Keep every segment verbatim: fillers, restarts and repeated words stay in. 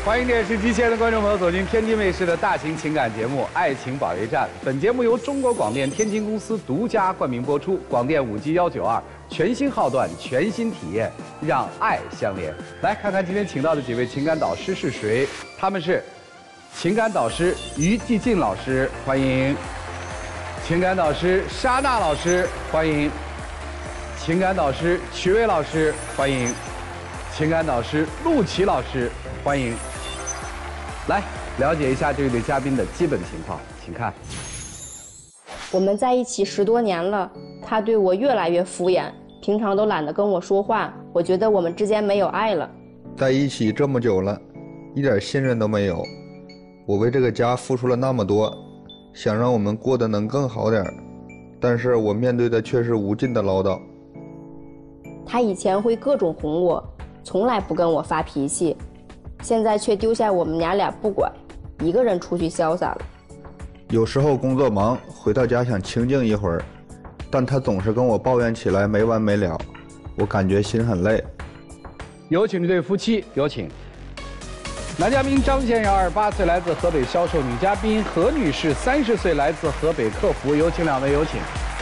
欢迎电视机前的观众朋友走进天津卫视的大型情感节目《爱情保卫战》。本节目由中国广电天津公司独家冠名播出。广电五 G 一九二，全新号段，全新体验，让爱相连。来看看今天请到的几位情感导师是谁？他们是情感导师于继进老师，欢迎；情感导师莎娜老师，欢迎；情感导师曲薇老师，欢迎；情感导师陆琪老师，欢迎。来了解一下这对嘉宾的基本情况，请看。 我们在一起十多年了，他对我越来越敷衍，平常都懒得跟我说话。我觉得我们之间没有爱了。 在一起这么久了，一点信任都没有。我为这个家付出了那么多，想让我们过得能更好点，但是我面对的却是无尽的唠叨。 他以前会各种哄我，从来不跟我发脾气。现在却丢下我们娘俩不管，一个人出去潇洒了。 有时候工作忙，回到家想清静一会儿，但他总是跟我抱怨起来没完没了，我感觉心很累。 有请这对夫妻，有请。男嘉宾张先生，二十八岁，来自河北销售；女嘉宾何女士，三十岁，来自河北客服。有请两位，有请。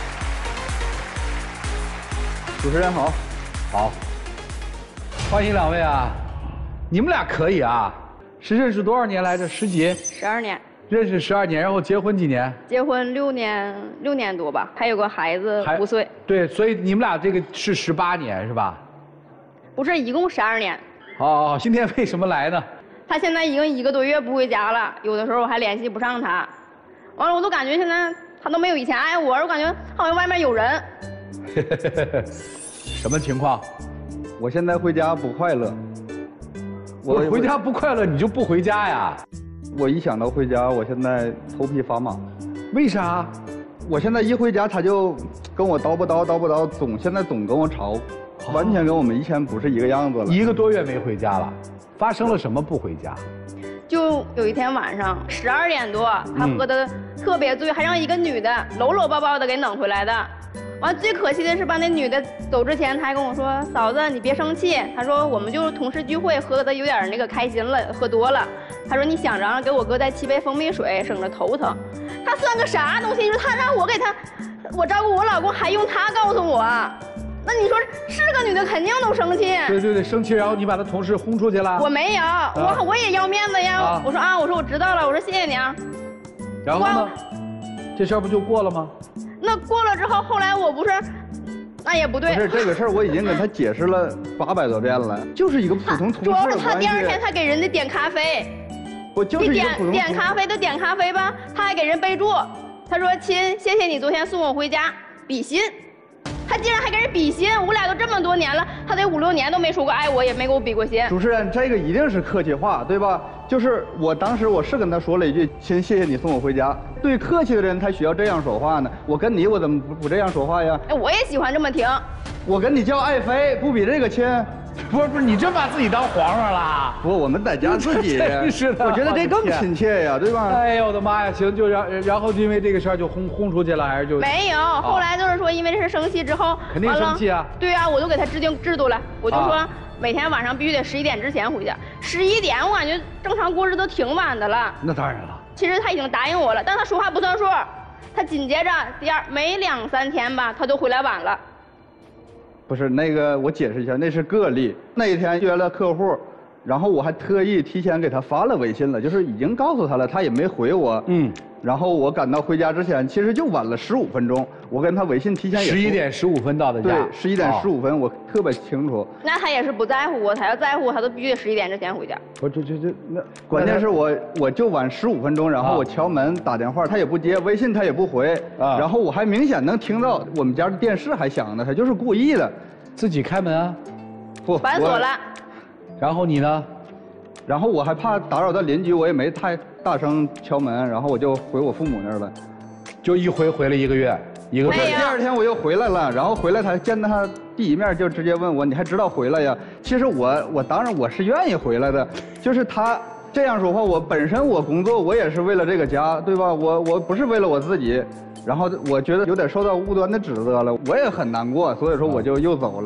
主持人好，好，欢迎两位啊！你们俩可以啊，是认识多少年来着？十几？ 十二年。 认识十二年，然后结婚几年？ 结婚六年，六年多吧，还有个孩子五岁。 对，所以你们俩这个是十八年是吧？ 不是，一共十二年。 哦，今天为什么来呢？ 他现在已经一个多月不回家了，有的时候我还联系不上他，完了我都感觉现在他都没有以前爱我，我感觉好像外面有人。 什么情况？ 我现在回家不快乐。 我回家不快乐，你就不回家呀？ 我一想到回家，我现在头皮发麻。 为啥？ 我现在一回家，他就跟我叨不叨叨不叨，总现在总跟我吵，完全跟我们以前不是一个样子了。 一个多月没回家了，发生了什么不回家？ 就有一天晚上十二点多，他喝的特别醉，还让一个女的搂搂抱抱的给弄回来的。完，最可惜的是，把那女的走之前，他还跟我说：“嫂子，你别生气。”他说：“我们就是同事聚会，喝的有点那个开心了，喝多了。”他说：“你想着给我哥再沏杯蜂蜜水，省着头疼。”他算个啥东西？你说他让我给他，我照顾我老公，还用他告诉我？那你说是个女的，肯定都生气。 对对对，生气，然后你把他同事轰出去了？ 我没有，啊、我我也要面子呀。啊、我说啊，我说我知道了，我说谢谢你啊。 然后呢？这事儿不就过了吗？ 那过了之后，后来我不是，那也不对。 不是这个事儿，我已经跟他解释了八百多遍了，就是一个普通同事。主要是他第二天他给人家点咖啡， 我就是一个普通。 点点咖啡的点咖啡吧，他还给人备注，他说亲，谢谢你昨天送我回家，比心。他竟然还跟人比心，我俩都这么多年了，他得五六年都没说过爱我，也没给我比过心。 主持人，这个一定是客气话，对吧？就是我当时我是跟他说了一句，亲，谢谢你送我回家。对客气的人，他需要这样说话呢。我跟你，我怎么不不这样说话呀？ 哎，我也喜欢这么听。 我跟你叫爱妃，不比这个亲。 不是不是，你真把自己当皇上了？ 不，我们在家自己。 真是的， 我觉得这更亲切呀，对吧？ 哎呦我的妈呀！行，就然然后就因为这个事儿就轰轰出去了，还是就没有？后来就是说，因为这事生气之后， 肯定生气啊。 对啊，我就给他制定制度了，我就说每天晚上必须得十一点之前回家。十一点，我感觉正常过日子挺晚的了。 那当然了。 其实他已经答应我了，但他说话不算数。他紧接着第二没两三天吧，他就回来晚了。 不是那个，我解释一下，那是个例。那一天约了客户，然后我还特意提前给他发了微信了，就是已经告诉他了，他也没回我。嗯。然后我赶到回家之前，其实就晚了十五分钟。我跟他微信提前也。 十一点十五分到的家。 对，十一点十五分，我特别清楚。 那他也是不在乎我，他要在乎，他都必须得十一点之前回家。 我这这这那，关键是我我就晚十五分钟，然后我敲门打电话，他也不接，微信他也不回。啊。然后我还明显能听到我们家的电视还响呢，他就是故意的。 自己开门啊？ 不， 反锁了。 然后你呢？ 然后我还怕打扰到邻居，我也没太大声敲门，然后我就回我父母那儿了。 就一回回了一个月，一个月。 第二天我又回来了，然后回来他见到他第一面就直接问我，你还知道回来呀？其实我我当然我是愿意回来的，就是他这样说话，我本身我工作我也是为了这个家，对吧？我我不是为了我自己。然后我觉得有点受到无端的指责了，我也很难过，所以说我就又走了。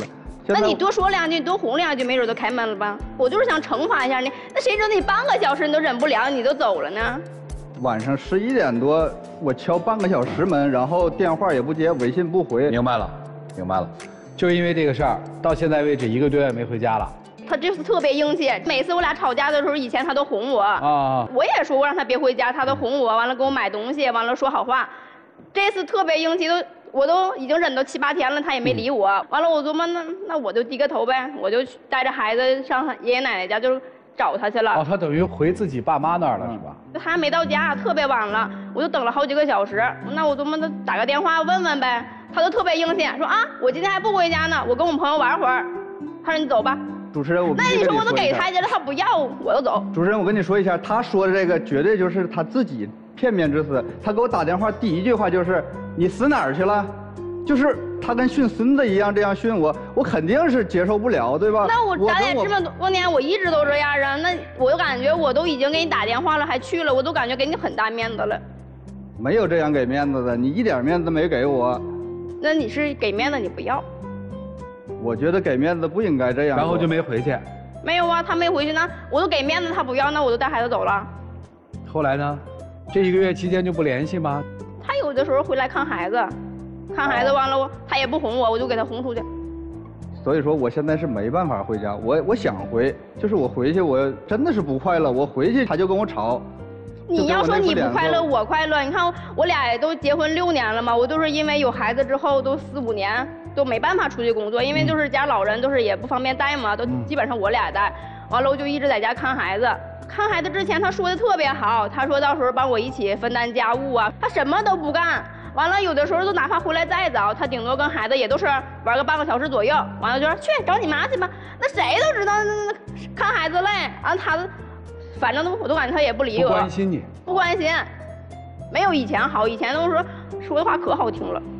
那你多说两句，多哄两句，没准都开门了吧？我就是想惩罚一下你，那谁知道你半个小时你都忍不了，你都走了呢？ 晚上十一点多，我敲半个小时门，然后电话也不接，微信不回。 明白了，明白了，就因为这个事儿，到现在为止一个多月没回家了。 他这次特别硬气，每次我俩吵架的时候，以前他都哄我啊，我也说过让他别回家，他都哄我，完了给我买东西，完了说好话。这次特别硬气，都我都已经忍到七八天了，他也没理我。嗯、完了，我琢磨那那我就低个头呗，我就带着孩子上爷爷奶奶家就找他去了。 哦，他等于回自己爸妈那儿了、嗯、是吧？ 他还没到家，特别晚了，我就等了好几个小时。那我琢磨那打个电话问问呗，他就特别硬气，说啊，我今天还不回家呢，我跟我朋友玩会儿。他说你走吧。 主持人，我那你说我都给他去了，他不要，我就走。 主持人，我跟你说一下，他说的这个绝对就是他自己片面之词。他给我打电话第一句话就是你死哪儿去了，就是他跟训孙子一样这样训我，我肯定是接受不了，对吧？ 那我咱俩这么多年，我一直都这样啊。那我就感觉我都已经给你打电话了，还去了，我都感觉给你很大面子了。 没有这样给面子的，你一点面子没给我。 那你是给面子，你不要。 我觉得给面子不应该这样。 然后就没回去。 没有啊，他没回去呢。我都给面子，他不要，那我就带孩子走了。 后来呢？这一个月期间就不联系吗？ 他有的时候回来看孩子，看孩子完了，我他也不哄我，我就给他哄出去。 所以说我现在是没办法回家，我我想回，就是我回去我真的是不快乐，我回去他就跟我吵。 你要说你不快乐，我快乐。你看我俩都结婚六年了嘛，我都是因为有孩子之后都四五年都没办法出去工作，因为就是家老人都是也不方便带嘛，都基本上我俩带。完了我就一直在家看孩子。看孩子之前他说的特别好，他说到时候帮我一起分担家务啊，他什么都不干。完了有的时候都哪怕回来再早，他顶多跟孩子也都是玩个半个小时左右。完了就说去找你妈去吧。那谁都知道那看孩子累，完了他。反正都我都感觉他也不理我， 不关心你， 不关心，没有以前好，以前都说说的话可好听了。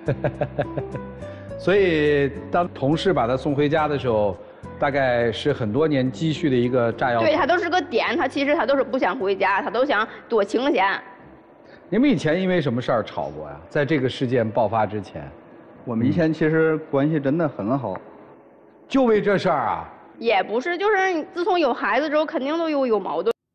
所以当同事把他送回家的时候，大概是很多年积蓄的一个炸药。 对他都是个点，他其实他都是不想回家，他都想躲清闲。 你们以前因为什么事儿吵过呀？在这个事件爆发之前， 我们以前其实关系真的很好， 就为这事儿啊。 也不是，就是自从有孩子之后，肯定都有有矛盾。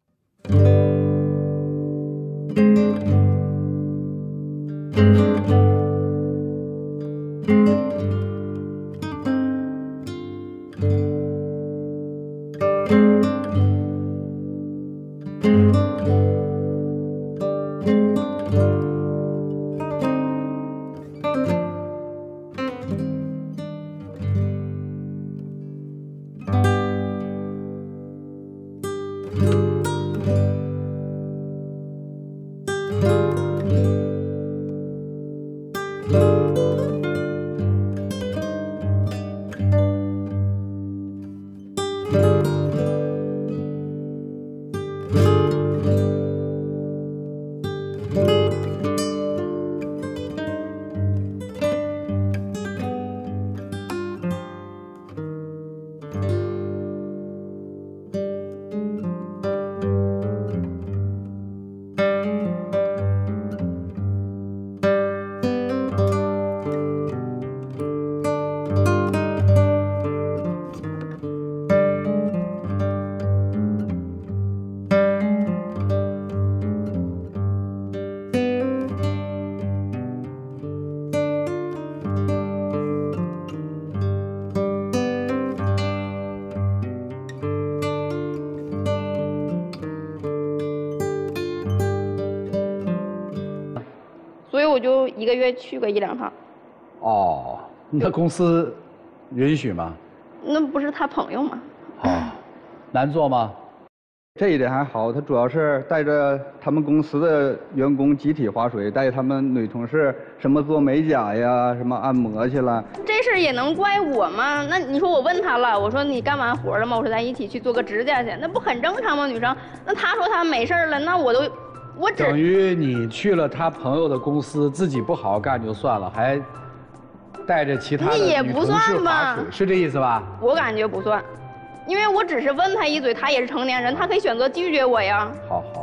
所以我就一个月去个一两趟。 哦，那公司允许吗？ 那不是他朋友吗？ 哦，难做吗？ 这一点还好，他主要是带着他们公司的员工集体划水，带他们女同事什么做美甲呀，什么按摩去了。 这事儿也能怪我吗？那你说我问他了，我说你干完活了吗？我说咱一起去做个指甲去，那不很正常吗？女生，那他说他没事了，那我都。我只等于你去了他朋友的公司，自己不好好干就算了，还带着其他的女同事划水，是这意思吧？ 我感觉不算，因为我只是问他一嘴，他也是成年人，他可以选择拒绝我呀。 好好。 那但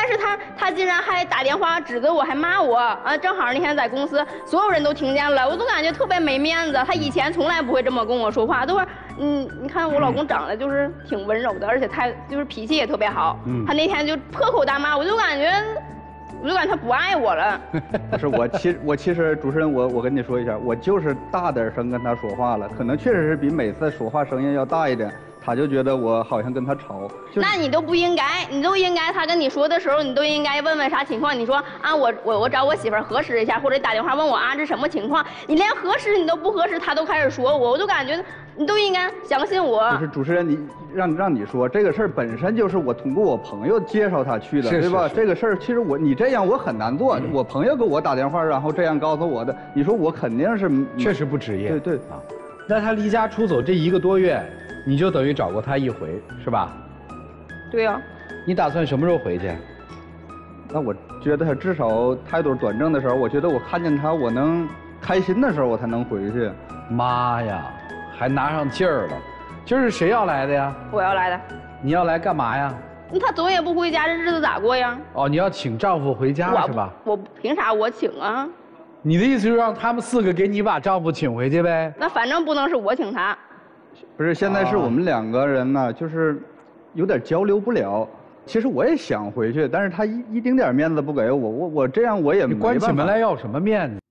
但是他他竟然还打电话指责我，还骂我啊！正好那天在公司，所有人都听见了，我都感觉特别没面子。他以前从来不会这么跟我说话，都是嗯，你看我老公长得就是挺温柔的，而且他就是脾气也特别好。嗯，他那天就破口大骂，我就感觉。我就感觉他不爱我了。 不是我其我其实主持人我我跟你说一下，我就是大点声跟他说话了，可能确实是比每次说话声音要大一点，他就觉得我好像跟他吵。就是、 那你都不应该，你都应该他跟你说的时候，你都应该问问啥情况。你说啊，我我我找我媳妇儿核实一下，或者打电话问我啊这什么情况？你连核实你都不核实，他都开始说我，我就感觉你都应该相信我。 就是主持人，你让让你说这个事儿本身就是我通过我朋友介绍他去的， 是对吧？ 是是这个事儿其实我你这样我很难做，嗯、我朋友给我打电话，然后这样告诉我的，你说我肯定是确实不职业。 对对啊，那他离家出走这一个多月，你就等于找过他一回，是吧？ 对呀、啊。 你打算什么时候回去？ 那我觉得至少态度端正的时候，我觉得我看见他我能开心的时候，我才能回去。 妈呀，还拿上劲儿了！今儿是谁要来的呀？ 我要来的。 你要来干嘛呀？ 那他总也不回家，这日子咋过呀？ 哦，你要请丈夫回家是吧？ 我凭啥我请啊？ 你的意思就是让他们四个给你把丈夫请回去呗？ 那反正不能是我请他。 不是，现在是我们两个人呢，就是有点交流不了。其实我也想回去，但是他一一丁点面子不给我，我我这样我也没办法。 你关起门来要有什么面子？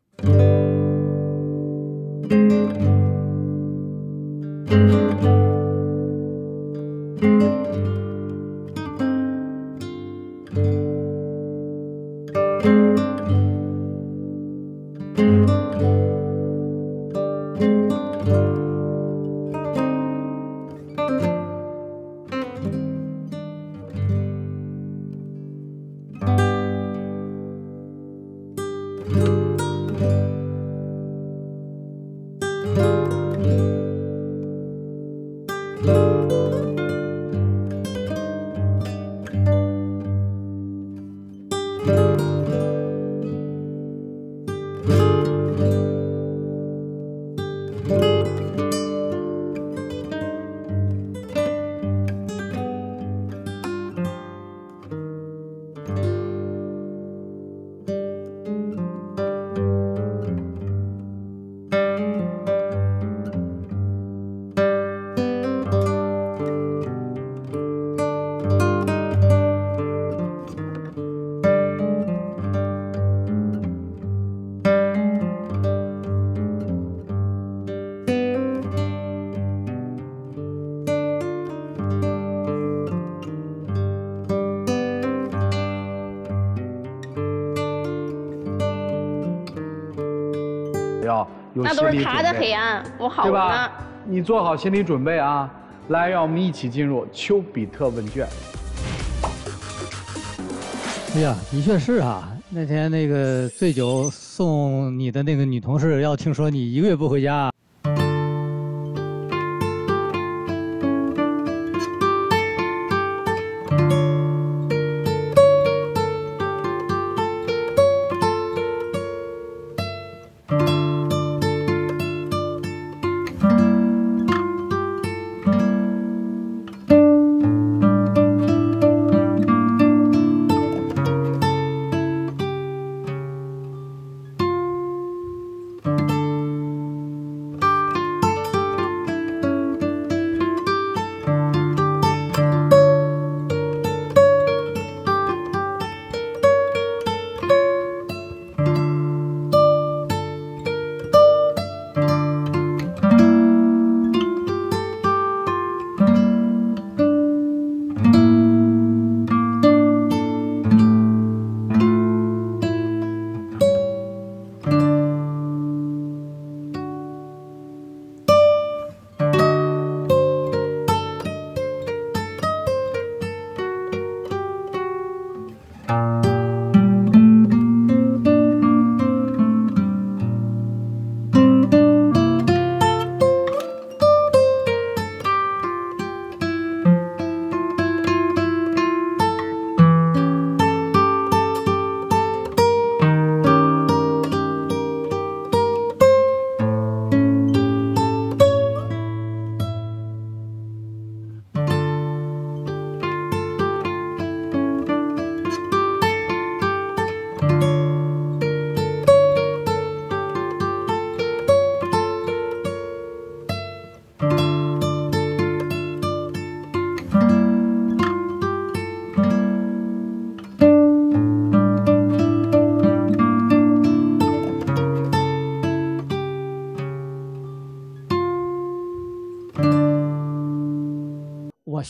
要有那都是他的黑暗，我好着呢。 你做好心理准备啊！来，让我们一起进入丘比特问卷。 哎呀，的确是啊。那天那个醉酒送你的那个女同事，要听说你一个月不回家。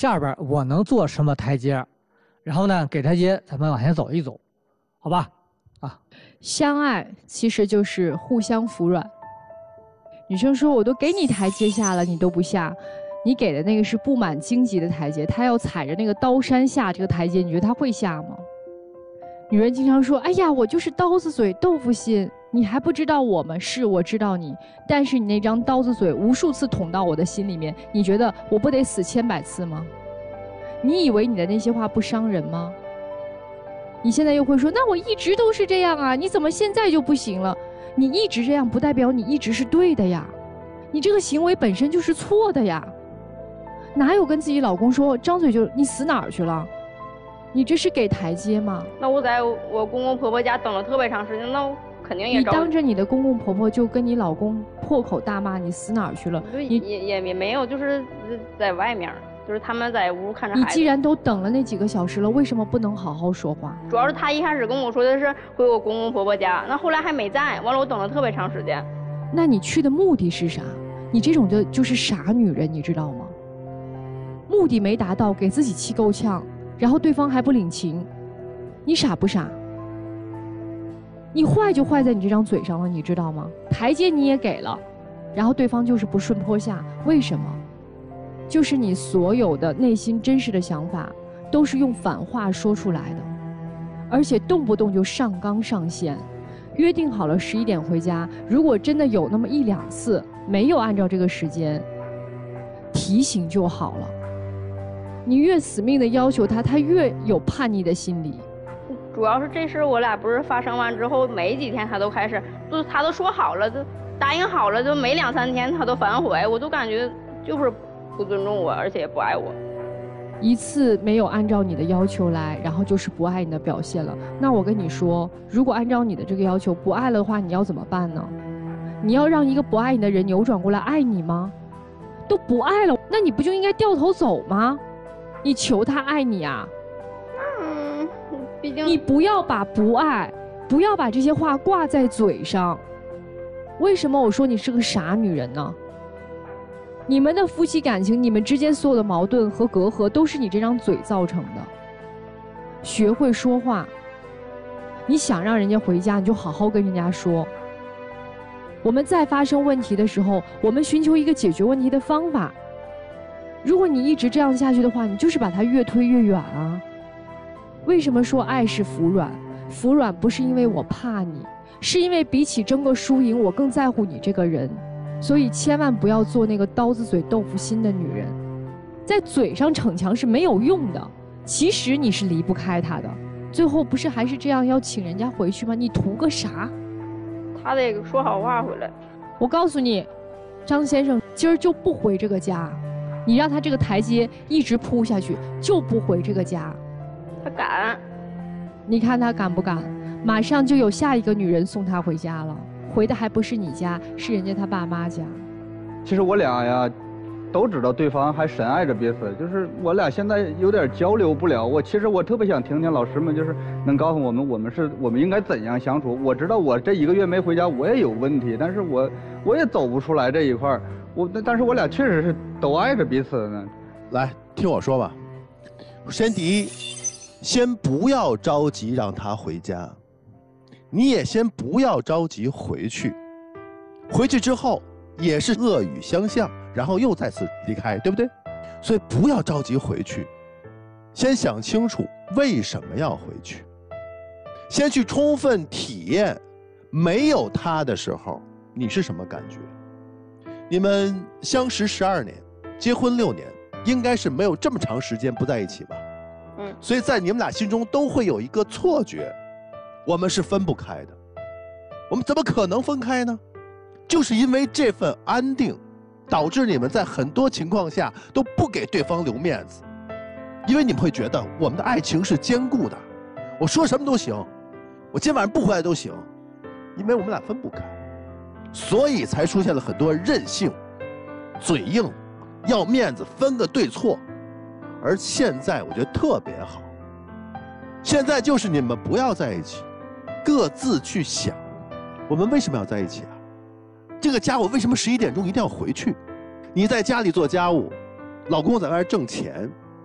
下边我能做什么台阶，然后呢给台阶，咱们往前走一走，好吧？啊， 相爱其实就是互相服软。女生说：“我都给你台阶下了，你都不下，你给的那个是布满荆棘的台阶，他要踩着那个刀山下这个台阶，你觉得他会下吗？”女人经常说：“哎呀，我就是刀子嘴豆腐心，你还不知道我们？是我知道你，但是你那张刀子嘴无数次捅到我的心里面，你觉得我不得死千百次吗？你以为你的那些话不伤人吗？你现在又会说，那我一直都是这样啊，你怎么现在就不行了？你一直这样不代表你一直是对的呀，你这个行为本身就是错的呀，哪有跟自己老公说张嘴就你死哪儿去了？你这是给台阶吗？ 那我在我公公婆婆家等了特别长时间，那我肯定也你当着你的公公婆婆就跟你老公破口大骂你死哪儿去了？ 对， 你也也也没有，就是在外面，就是他们在屋看着孩子。 你既然都等了那几个小时了，为什么不能好好说话？ 主要是他一开始跟我说的是回我公公婆婆家，那后来还没在，完了我等了特别长时间。 那你去的目的是啥？你这种就就是傻女人，你知道吗？目的没达到，给自己气够呛，然后对方还不领情，你傻不傻？你坏就坏在你这张嘴上了，你知道吗？台阶你也给了，然后对方就是不顺坡下，为什么？就是你所有的内心真实的想法都是用反话说出来的，而且动不动就上纲上线。约定好了十一点回家，如果真的有那么一两次没有按照这个时间，提醒就好了。你越死命的要求他，他越有叛逆的心理。 主要是这事我俩不是发生完之后没几天他都开始，就他都说好了，就答应好了，就没两三天他都反悔，我都感觉就是不尊重我，而且也不爱我。 一次没有按照你的要求来，然后就是不爱你的表现了。那我跟你说，如果按照你的这个要求不爱了的话，你要怎么办呢？你要让一个不爱你的人扭转过来爱你吗？都不爱了，那你不就应该掉头走吗？你求他爱你啊？ 嗯，毕竟你不要把不爱，不要把这些话挂在嘴上。为什么我说你是个傻女人呢？你们的夫妻感情，你们之间所有的矛盾和隔阂，都是你这张嘴造成的。学会说话，你想让人家回家，你就好好跟人家说。我们在发生问题的时候，我们寻求一个解决问题的方法。如果你一直这样下去的话，你就是把它越推越远啊。为什么说爱是服软？服软不是因为我怕你，是因为比起争个输赢，我更在乎你这个人。所以千万不要做那个刀子嘴豆腐心的女人，在嘴上逞强是没有用的，其实你是离不开他的。最后不是还是这样要请人家回去吗？你图个啥？ 他得说好话回来。 我告诉你，张先生今儿就不回这个家，你让他这个台阶一直铺下去，就不回这个家。 他敢？ 你看他敢不敢？马上就有下一个女人送他回家了。回的还不是你家，是人家他爸妈家。 其实我俩呀，都知道对方还深爱着彼此，就是我俩现在有点交流不了。我其实我特别想听听老师们，就是能告诉我们，我们是我们应该怎样相处。我知道我这一个月没回家，我也有问题，但是我我也走不出来这一块儿。我但是我俩确实是都爱着彼此呢。 来听我说吧，先第一，先不要着急让他回家。你也先不要着急回去，回去之后也是恶语相向，然后又再次离开，对不对？所以不要着急回去，先想清楚为什么要回去，先去充分体验没有他的时候你是什么感觉。你们相识十二年，结婚六年，应该是没有这么长时间不在一起吧？嗯，所以在你们俩心中都会有一个错觉，我们是分不开的。我们怎么可能分开呢？就是因为这份安定，导致你们在很多情况下都不给对方留面子，因为你们会觉得我们的爱情是坚固的，我说什么都行，我今天晚上不回来都行，因为我们俩分不开，所以才出现了很多任性、嘴硬、要面子、分个对错。而现在我觉得特别好，现在就是你们不要在一起，各自去想，我们为什么要在一起啊？这个家我为什么十一点钟一定要回去？你在家里做家务，老公在外挣钱，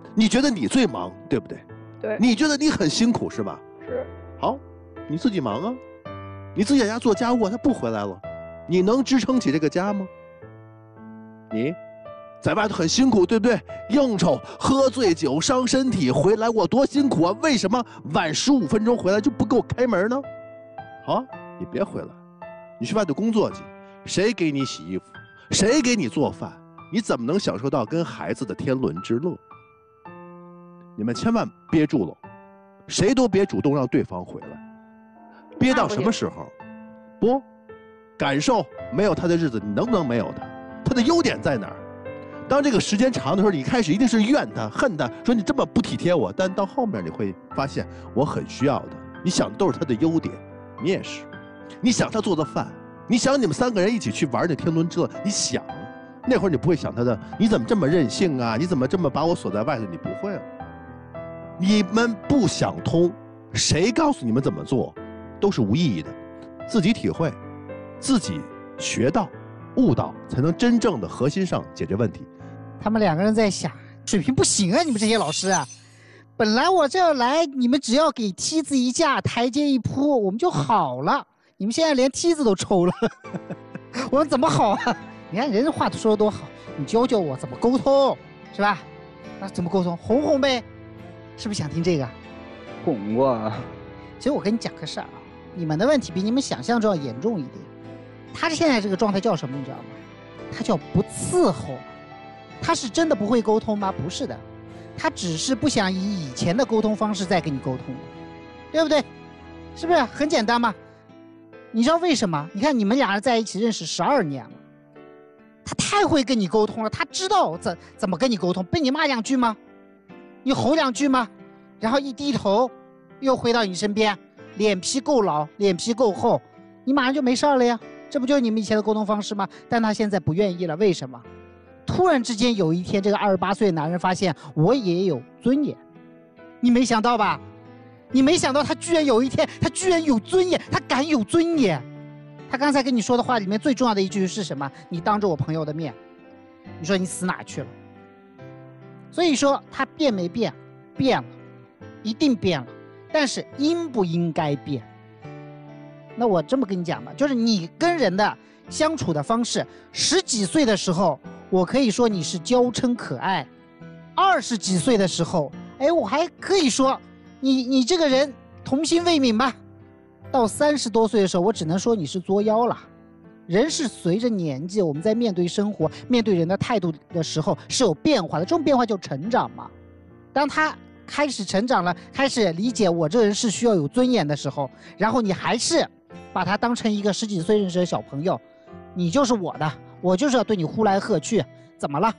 你觉得你最忙，对不对？ 对。 你觉得你很辛苦是吧？ 是。 好，你自己忙啊，你自己在家做家务，他不回来了，你能支撑起这个家吗？你在外头很辛苦，对不对？应酬、喝醉酒、伤身体，回来我多辛苦啊！为什么晚十五分钟回来就不给我开门呢？好啊，你别回来，你去外头工作去，谁给你洗衣服？谁给你做饭？你怎么能享受到跟孩子的天伦之乐？你们千万憋住了，谁都别主动让对方回来。憋到什么时候？不，感受没有他的日子，你能不能没有他？他的优点在哪儿？当这个时间长的时候，你开始一定是怨他、恨他，说你这么不体贴我。但到后面你会发现，我很需要他。你想的都是他的优点，你也是。你想他做的饭，你想你们三个人一起去玩那天伦之乐，你想。那会儿你不会想他的，你怎么这么任性啊？你怎么这么把我锁在外头？你不会了。你们不想通，谁告诉你们怎么做，都是无意义的。自己体会，自己学到、悟到，才能真正的核心上解决问题。 他们两个人在想，水平不行啊！你们这些老师啊，本来我这要来，你们只要给梯子一架，台阶一铺，我们就好了。你们现在连梯子都抽了，我们怎么好啊？你看人家话都说得多好，你教教我怎么沟通，是吧？那怎么沟通？哄哄呗，是不是想听这个？ 哄过啊。 其实我跟你讲个事儿啊，你们的问题比你们想象中要严重一点。他现在这个状态叫什么？你知道吗？他叫不伺候。他是真的不会沟通吗？不是的，他只是不想以以前的沟通方式再跟你沟通，对不对？是不是很简单吗？你知道为什么？你看你们俩人在一起认识十二年了，他太会跟你沟通了，他知道怎怎么跟你沟通。被你骂两句吗？你吼两句吗？然后一低头，又回到你身边，脸皮够老，脸皮够厚，你马上就没事了呀。这不就是你们以前的沟通方式吗？但他现在不愿意了，为什么？突然之间有一天，这个二十八岁的男人发现我也有尊严，你没想到吧？你没想到他居然有一天，他居然有尊严，他敢有尊严。他刚才跟你说的话里面最重要的一句是什么？你当着我朋友的面，你说你死哪去了？所以说他变没变？变了，一定变了。但是应不应该变？那我这么跟你讲吧，就是你跟人的相处的方式，十几岁的时候，我可以说你是娇嗔可爱；二十几岁的时候，哎，我还可以说你你这个人童心未泯吧。到三十多岁的时候，我只能说你是作妖了。人是随着年纪，我们在面对生活、面对人的态度的时候是有变化的，这种变化就成长嘛。当他开始成长了，开始理解我这人是需要有尊严的时候，然后你还是把他当成一个十几岁认识的小朋友，你就是我的，我就是要对你呼来喝去，怎么了？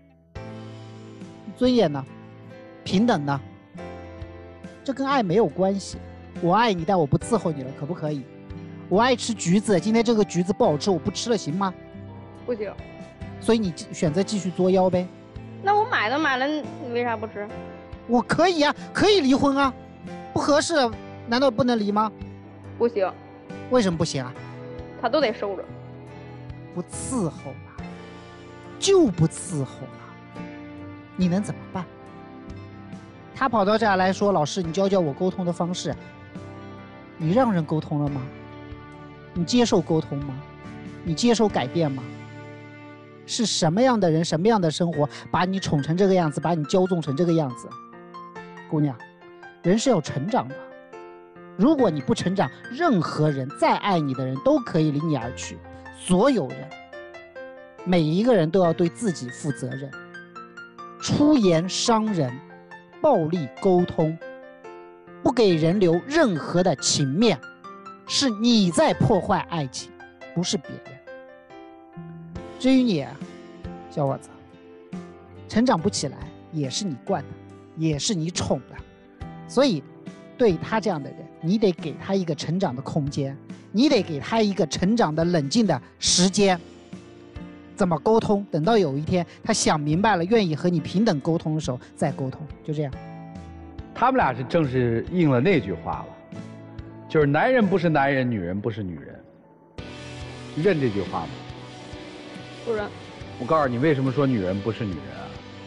尊严呢？平等呢？这跟爱没有关系。我爱你，但我不伺候你了，可不可以？我爱吃橘子，今天这个橘子不好吃，我不吃了，行吗？ 不行。 所以你选择继续作妖呗。 那我买都买了，你为啥不吃？ 我可以啊，可以离婚啊，不合适难道不能离吗？ 不行。 为什么不行啊？ 他都得收着。 不伺候了，就不伺候了，你能怎么办？他跑到这儿来说：“老师，你教教我沟通的方式。”你让人沟通了吗？你接受沟通吗？你接受改变吗？是什么样的人，什么样的生活，把你宠成这个样子，把你骄纵成这个样子？姑娘，人是要成长的。如果你不成长，任何人再爱你的人都可以离你而去。所有人，每一个人都要对自己负责任。出言伤人，暴力沟通，不给人留任何的情面，是你在破坏爱情，不是别人。至于你，小伙子，成长不起来也是你惯的，也是你宠的，所以对他这样的人，你得给他一个成长的空间，你得给他一个成长的冷静的时间。怎么沟通？等到有一天他想明白了，愿意和你平等沟通的时候再沟通，就这样。 他们俩是正是应了那句话了，就是男人不是男人，女人不是女人。认这句话吗？ 不认。 我告诉你，为什么说女人不是女人啊？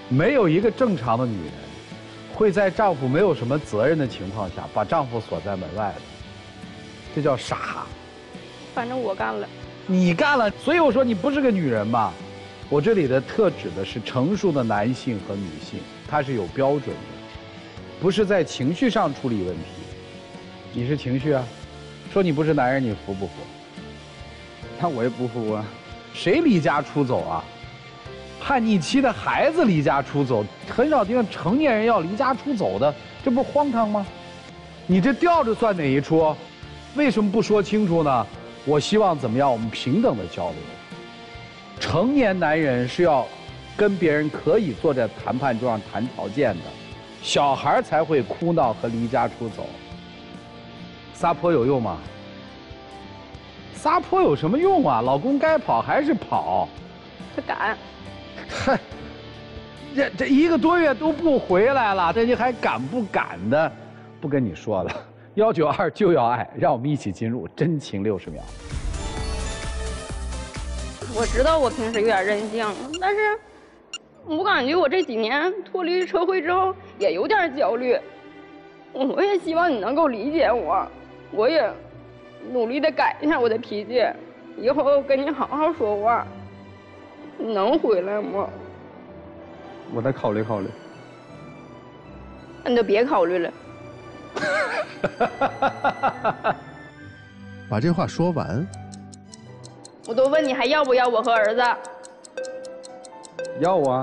没有一个正常的女人会在丈夫没有什么责任的情况下把丈夫锁在门外的，这叫傻。 反正我干了。 你干了，所以我说你不是个女人嘛。我这里的特指的是成熟的男性和女性，他是有标准的，不是在情绪上处理问题。你是情绪啊，说你不是男人，你服不服？ 那我也不服啊。 谁离家出走啊？叛逆期的孩子离家出走，很少听到成年人要离家出走的，这不荒唐吗？你这吊着算哪一出？为什么不说清楚呢？我希望怎么样？我们平等的交流。成年男人是要跟别人可以坐在谈判桌上谈条件的，小孩才会哭闹和离家出走。撒泼有用吗？撒泼有什么用啊？老公该跑还是跑。 他敢。 嗨，这这一个多月都不回来了，这你还敢不敢的？不跟你说了，幺九二就要爱，让我们一起进入真情六十秒。 我知道我平时有点任性，但是我感觉我这几年脱离社会之后也有点焦虑。我也希望你能够理解我，我也努力的改一下我的脾气，以后跟你好好说话。你能回来吗？ 我再考虑考虑。 那你就别考虑了。 把这话说完。 我都问你还要不要我和儿子？ 要啊。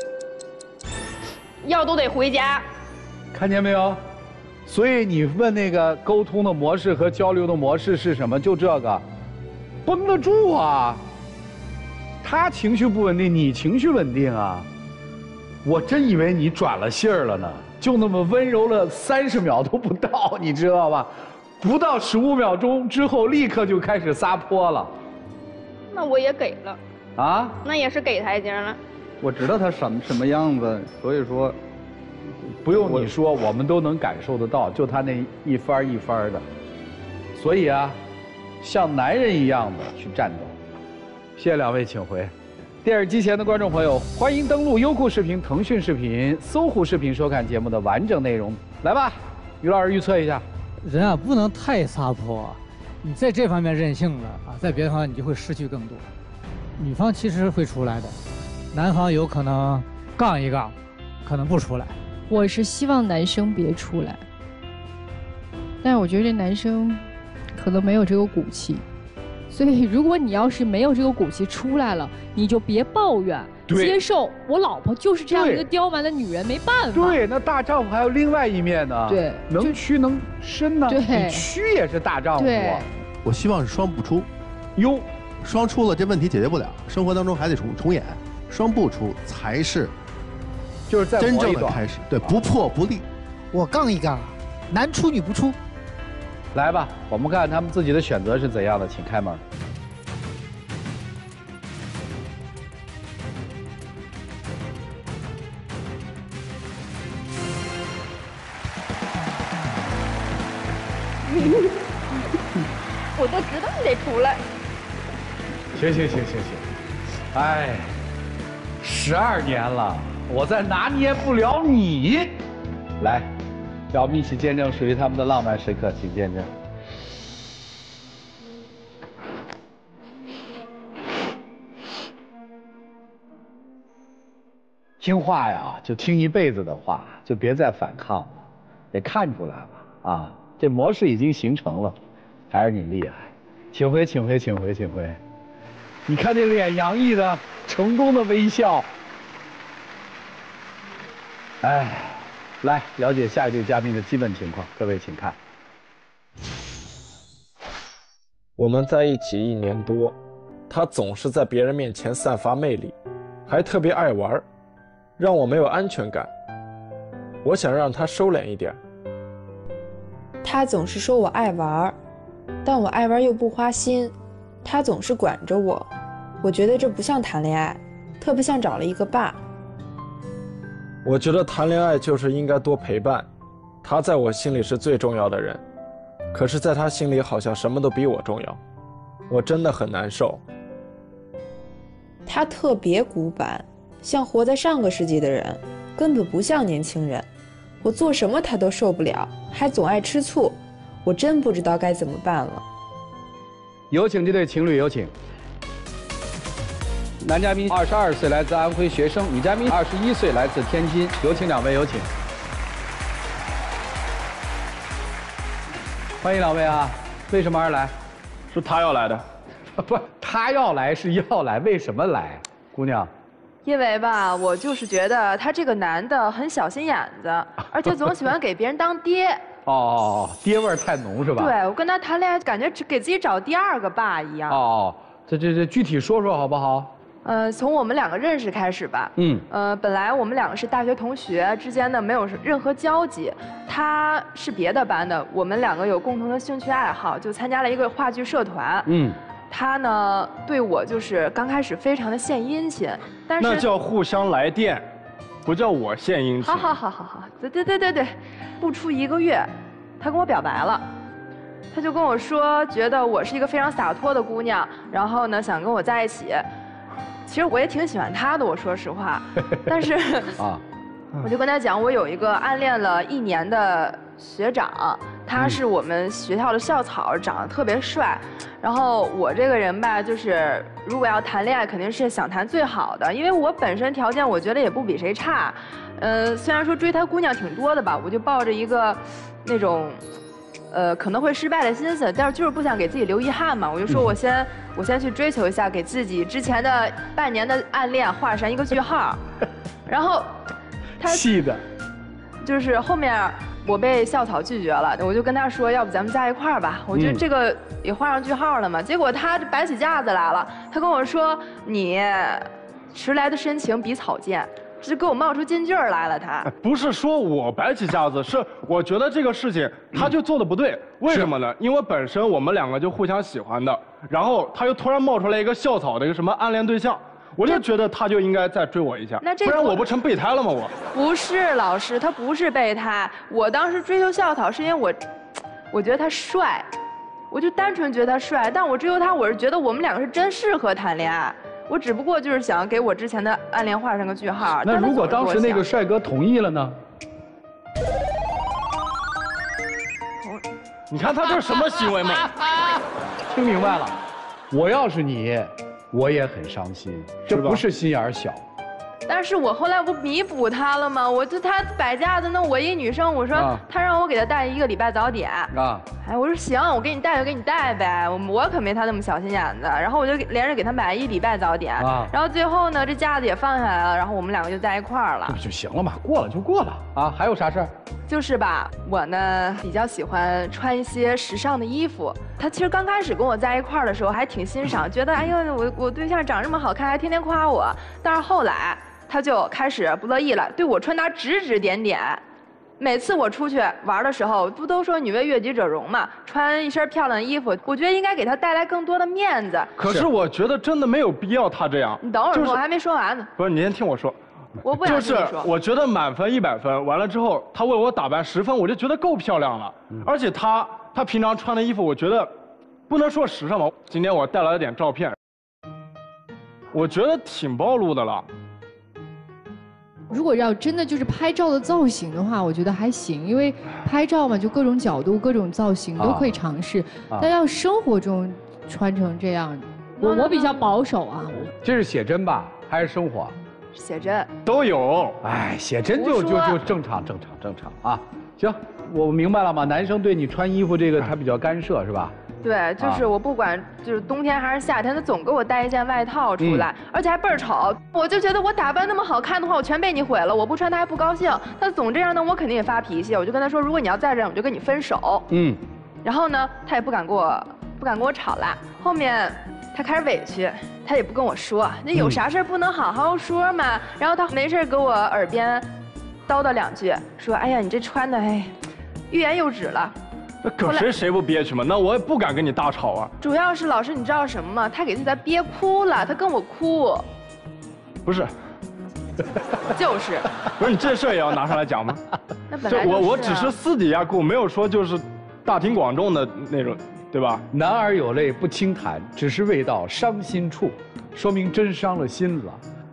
要都得回家。 看见没有？所以你问那个沟通的模式和交流的模式是什么？就这个，绷得住啊。他情绪不稳定，你情绪稳定啊。我真以为你转了性儿了呢，就那么温柔了三十秒都不到，你知道吧？不到十五秒钟之后，立刻就开始撒泼了。 那我也给了。 啊？ 那也是给台阶了。 我知道他什么什么样子，所以说， 不用你说，我们都能感受得到，就他那一番一番的。所以啊，像男人一样的去战斗。谢谢两位，请回。电视机前的观众朋友，欢迎登录优酷视频、腾讯视频、搜狐视频收看节目的完整内容。来吧，于老师预测一下。 人啊，不能太撒泼，你在这方面任性了啊，在别的方面你就会失去更多。女方其实会出来的，男方有可能杠一杠，可能不出来。 我是希望男生别出来，但是我觉得这男生可能没有这个骨气。所以，如果你要是没有这个骨气出来了，你就别抱怨，接受我老婆就是这样一个刁蛮的女人，没办法。 对，那大丈夫还有另外一面呢。 对， 能屈能伸呢。 对， 你屈也是大丈夫。 对， 我希望是双不出。 哟， 双出了这问题解决不了，生活当中还得重重演，双不出才是， 就是在真正的开始。对，不破不立。 我杠一杠，男出女不出。 来吧，我们看看他们自己的选择是怎样的，请开门。 我都知道你得出来。 行行行行行，哎，十二年了，我再拿捏不了你。来。让我们一起见证属于他们的浪漫时刻，请见证。听话呀，就听一辈子的话，就别再反抗了。得看出来了啊，这模式已经形成了，还是你厉害。请回，请回，请回，请回。你看这脸洋溢的成功的微笑。哎。来了解下一对嘉宾的基本情况，各位请看。 我们在一起一年多，他总是在别人面前散发魅力，还特别爱玩，让我没有安全感。我想让他收敛一点。 他总是说我爱玩，但我爱玩又不花心，他总是管着我，我觉得这不像谈恋爱，特别像找了一个爸。 我觉得谈恋爱就是应该多陪伴，他在我心里是最重要的人，可是在他心里好像什么都比我重要，我真的很难受。 他特别古板， 像活在上个世纪的人，根本不像年轻人。我做什么他都受不了，还总爱吃醋，我真不知道该怎么办了。 有请这对情侣，有请。男嘉宾二十二岁，来自安徽学生；女嘉宾二十一岁，来自天津。有请两位，有请。欢迎两位啊！为什么而来？ 是他要来的。 不，他要来是要来，为什么来？姑娘。 因为吧，我就是觉得他这个男的很小心眼子，而且总喜欢给别人当爹。 哦哦哦，爹味儿太浓是吧？ 对，我跟他谈恋爱，感觉只给自己找第二个爸一样。 哦哦，这这这具体说说好不好？ 呃，从我们两个认识开始吧。嗯。呃，本来我们两个是大学同学，之间呢没有任何交集。他是别的班的，我们两个有共同的兴趣爱好，就参加了一个话剧社团。嗯。他呢对我就是刚开始非常的献殷勤，但是那叫互相来电，不叫我献殷勤。 好好好好好，对对对对对，不出一个月，他跟我表白了，他就跟我说觉得我是一个非常洒脱的姑娘，然后呢想跟我在一起。其实我也挺喜欢他的，我说实话，但是啊，我就跟他讲，我有一个暗恋了一年的学长。他是我们学校的校草，长得特别帅。然后我这个人吧，就是如果要谈恋爱，肯定是想谈最好的，因为我本身条件我觉得也不比谁差。呃，虽然说追他姑娘挺多的吧，我就抱着一个那种，呃，可能会失败的心思，但是就是不想给自己留遗憾嘛。我就说我先我先去追求一下，给自己之前的半年的暗恋画上一个句号。然后他气的， 就是后面。我被校草拒绝了，我就跟他说，要不咱们在一块儿吧？我觉得这个也画上句号了嘛。结果他摆起架子来了，他跟我说：“你迟来的深情比草贱。”是给我冒出金句儿来了。他不是说我摆起架子，是我觉得这个事情他就做的不对。为什么呢？因为本身我们两个就互相喜欢的，然后他又突然冒出来一个校草的一个什么暗恋对象。我就觉得他就应该再追我一下，不然我不成备胎了吗？我不是老师，他不是备胎。我当时追求校草是因为我，我觉得他帅，我就单纯觉得他帅。但我追求他，我是觉得我们两个是真适合谈恋爱。我只不过就是想给我之前的暗恋画上个句号。 那如果当时那个帅哥同意了呢？ 你看他这是什么行为吗？ 听明白了，我要是你。我也很伤心，这不是心眼儿小。 但是我后来不弥补他了吗？我就他摆架子，那我一女生，我说、啊、他让我给他带一个礼拜早点啊，哎，我说行，我给你带就给你带呗，我我可没他那么小心眼子。然后我就连着给他买一礼拜早点，啊、然后最后呢，这架子也放下来了，然后我们两个就在一块儿了。 这不就行了嘛，过了就过了啊，还有啥事儿？ 就是吧，我呢比较喜欢穿一些时尚的衣服。他其实刚开始跟我在一块儿的时候还挺欣赏，觉得哎呦我我对象长这么好看，还天天夸我。但是后来他就开始不乐意了，对我穿搭指指点点。每次我出去玩的时候，不都说女为悦己者容嘛？穿一身漂亮的衣服，我觉得应该给他带来更多的面子。 可是我觉得真的没有必要他这样。 你等会儿，就是、我还没说完呢。 不是，你先听我说。 我不想就是我觉得满分一百分，完了之后他为我打扮十分，我就觉得够漂亮了。嗯、而且他他平常穿的衣服，我觉得不能说时尚吧。今天我带来了点照片，我觉得挺暴露的了。 如果要真的就是拍照的造型的话，我觉得还行，因为拍照嘛，就各种角度、各种造型都可以尝试。啊、但要生活中穿成这样，我我比较保守啊。 这是写真吧，还是生活？ 写真都有。 哎，写真就就就正常正常正常啊。行，我明白了吗？男生对你穿衣服这个他比较干涉是吧？ 对，就是我不管就是冬天还是夏天，他总给我带一件外套出来，嗯、而且还倍儿丑。我就觉得我打扮那么好看的话，我全被你毁了。我不穿他还不高兴，他总这样呢，我肯定也发脾气。我就跟他说，如果你要再这样，我就跟你分手。嗯。然后呢，他也不敢跟我不敢跟我吵了。后面他开始委屈，他也不跟我说，那有啥事不能好好说嘛？嗯、然后他没事给我耳边叨叨两句，说：“哎呀，你这穿的哎，欲言又止了。” 那搁谁谁不憋屈吗？那我也不敢跟你大吵啊。 主要是老师，你知道什么吗？他给自己憋哭了，他跟我哭。 不是。 就是。 不是你这事儿也要拿上来讲吗？ 那本来就是、啊、 我我只是私底下哭，没有说就是大庭广众的那种，对吧？ 男儿有泪不轻弹，只是未到伤心处，说明真伤了心了。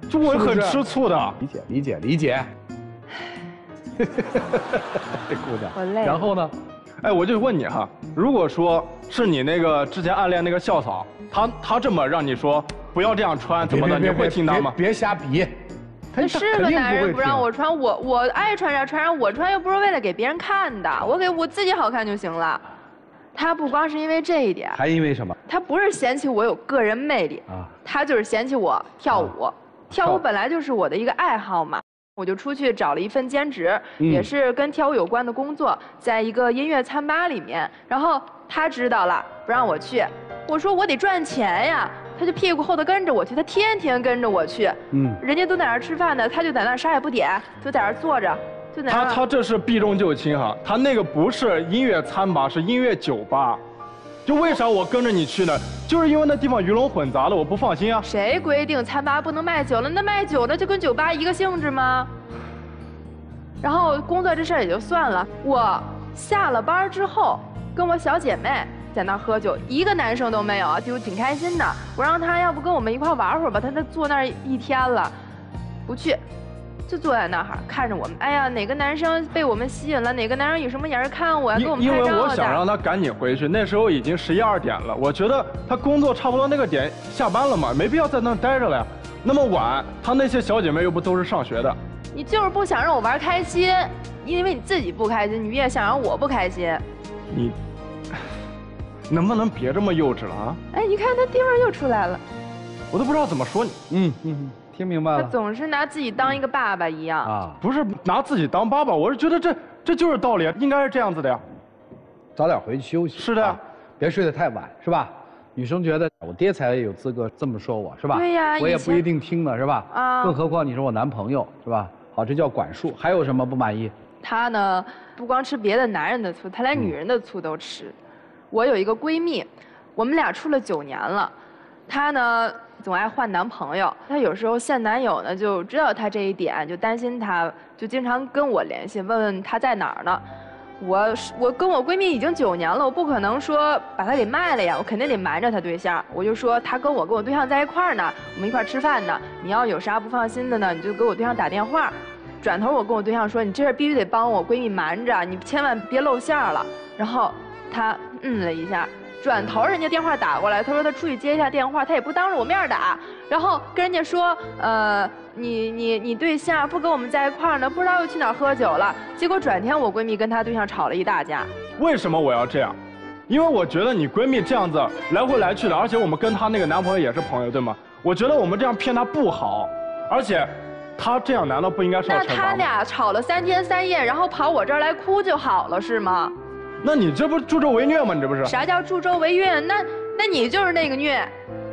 就我很吃醋的。 理解理解理解。这姑娘， 我累了。 然后呢？ 哎，我就问你哈，如果说是你那个之前暗恋那个校草，他他这么让你说不要这样穿怎么的，你会听他吗？ 别瞎比。 他是个男人不让我穿，我我爱穿啥穿啥，我穿又不是为了给别人看的，我给我自己好看就行了。他不光是因为这一点， 还因为什么？ 他不是嫌弃我有个人魅力啊，他就是嫌弃我跳舞。啊、跳舞本来就是我的一个爱好嘛，我就出去找了一份兼职，嗯、也是跟跳舞有关的工作，在一个音乐餐吧里面。然后他知道了，不让我去，我说我得赚钱呀。他就屁股后头跟着我去，他天天跟着我去。嗯，人家都在那儿吃饭呢，他就在那儿啥也不点，就在那儿坐着，就在那儿。 他他这是避重就轻哈，他那个不是音乐餐吧，是音乐酒吧。就为啥我跟着你去呢？就是因为那地方鱼龙混杂的，我不放心啊。 谁规定餐吧不能卖酒了？那卖酒的就跟酒吧一个性质吗？然后工作这事儿也就算了，我下了班之后跟我小姐妹在那儿喝酒，一个男生都没有，就挺开心的。我让他要不跟我们一块玩会儿吧，他那坐那儿一天了，不去，就坐在那儿看着我们。哎呀，哪个男生被我们吸引了？哪个男生有什么眼儿看我呀？给我们拍照的。 因为我想让他赶紧回去，那时候已经十一二点了，我觉得他工作差不多那个点下班了嘛，没必要在那儿待着了呀。那么晚，他那些小姐妹又不都是上学的？ 你就是不想让我玩开心，因为你自己不开心，你也想让我不开心。 你。能不能别这么幼稚了啊？ 哎，你看他爹味儿又出来了， 我都不知道怎么说你。 嗯嗯，听明白了。 他总是拿自己当一个爸爸一样啊，不是拿自己当爸爸，我是觉得这这就是道理，应该是这样子的呀。 早点回去休息。 是的，啊、 别睡得太晚，是吧？女生觉得我爹才有资格这么说我，是吧？ 对呀， 我也不一定听的，是吧？啊，更何况你是我男朋友，是吧？好，这叫管束。还有什么不满意？ 他呢，不光吃别的男人的醋，他连女人的醋都吃。嗯，我有一个闺蜜，我们俩处了九年了，她呢总爱换男朋友，她有时候现男友呢就知道她这一点，就担心她，就经常跟我联系，问问她在哪儿呢。我我跟我闺蜜已经九年了，我不可能说把她给卖了呀，我肯定得瞒着她对象。我就说她跟我跟我对象在一块儿呢，我们一块儿吃饭呢，你要有啥不放心的呢，你就给我对象打电话。转头我跟我对象说，你这事必须得帮我闺蜜瞒着，你千万别露馅了。然后他嗯了一下，转头人家电话打过来，他说他出去接一下电话，他也不当着我面打，然后跟人家说，呃，你你你对象不跟我们在一块儿呢，不知道又去哪儿喝酒了。结果转天我闺蜜跟她对象吵了一大架。 为什么我要这样？因为我觉得你闺蜜这样子来回来去的，而且我们跟她那个男朋友也是朋友，对吗？我觉得我们这样骗她不好，而且她这样难道不应该受惩罚吗？ 那他俩吵了三天三夜，然后跑我这儿来哭就好了，是吗？ 那你这不助纣为虐吗？你这不是？ 啥叫助纣为虐？那那你就是那个虐。